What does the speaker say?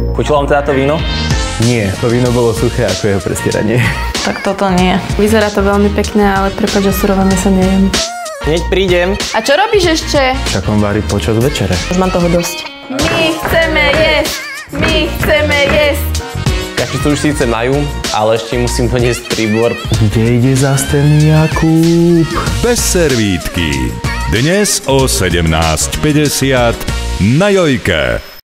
Chutilo vám teda to víno? Nie, to víno bolo suché ako jeho prestieranie. Tak toto nie. Vyzerá to veľmi pekne, ale prepáč, že surové mäso nejem. Hneď prídem. A čo robíš ešte? Však on varí počas večere. Už mám toho dosť. My chceme jesť! My chceme jesť! Kačicu už síce majú, ale ešte musím doniesť príbor. Kde ide zas ten Jakub? Bez servítky. Dnes o 17:50 na Jojke.